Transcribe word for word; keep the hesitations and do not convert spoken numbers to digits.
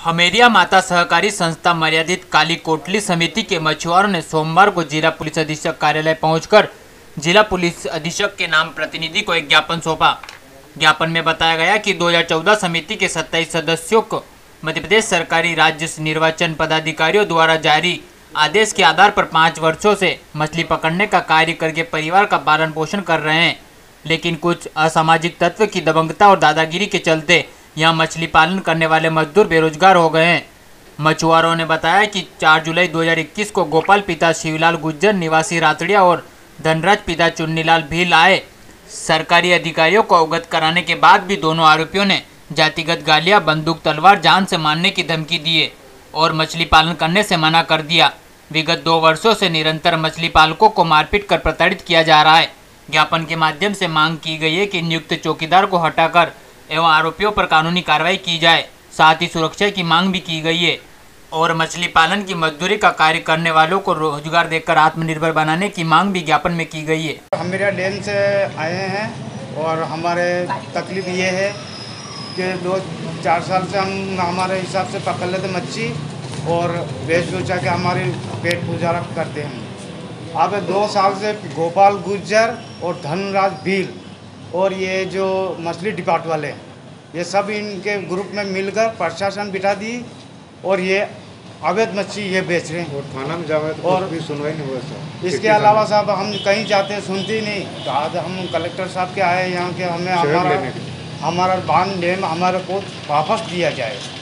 हमेरिया माता सहकारी संस्था मर्यादित काली कोटली समिति के मछुआरों ने सोमवार को जिला पुलिस अधीक्षक कार्यालय पहुंचकर जिला पुलिस अधीक्षक के नाम प्रतिनिधि को एक ज्ञापन सौंपा। ज्ञापन में बताया गया कि दो हज़ार चौदह समिति के सत्ताईस सदस्यों को मध्य प्रदेश सरकारी राज्य निर्वाचन पदाधिकारियों द्वारा जारी आदेश के आधार पर पाँच वर्षों से मछली पकड़ने का कार्य करके परिवार का पालन पोषण कर रहे हैं, लेकिन कुछ असामाजिक तत्व की दबंगता और दादागिरी के चलते यहाँ मछली पालन करने वाले मजदूर बेरोजगार हो गए हैं। मछुआरों ने बताया कि चार जुलाई दो हज़ार इक्कीस को गोपाल पिता शिवलाल गुज्जर निवासी रातड़िया और धनराज पिता चुन्नीलाल भील आए। सरकारी अधिकारियों को अवगत कराने के बाद भी दोनों आरोपियों ने जातिगत गालियां, बंदूक, तलवार जान से मारने की धमकी दिए और मछली पालन करने से मना कर दिया। विगत दो वर्षों से निरंतर मछली पालकों को मारपीट कर प्रताड़ित किया जा रहा है। ज्ञापन के माध्यम से मांग की गई है कि नियुक्त चौकीदार को हटाकर एवं आरोपियों पर कानूनी कार्रवाई की जाए। साथ ही सुरक्षा की मांग भी की गई है और मछली पालन की मजदूरी का कार्य करने वालों को रोजगार देकर आत्मनिर्भर बनाने की मांग भी ज्ञापन में की गई है। हम मेरा डैम से आए हैं और हमारे तकलीफ ये है कि दो चार साल से हम हमारे हिसाब से पकड़ लेते मच्छी और बेच बेचा के हमारे पेट गुजारा करते हैं। अब दो साल से गोपाल गुज्जर और धनराज भील और ये जो मछली डिपार्ट वाले ये सब इनके ग्रुप में मिलकर प्रशासन बिठा दी और ये अवैध मच्छी ये बेच रहे हैं और थाना में जावे तो और भी सुनवाई नहीं हुआ सर। इसके अलावा साहब हम कहीं जाते हैं सुनते ही नहीं। तो आज हम कलेक्टर साहब के आए यहाँ के हमें हमारा हमारा बांध डैम हमारे को वापस दिया जाए।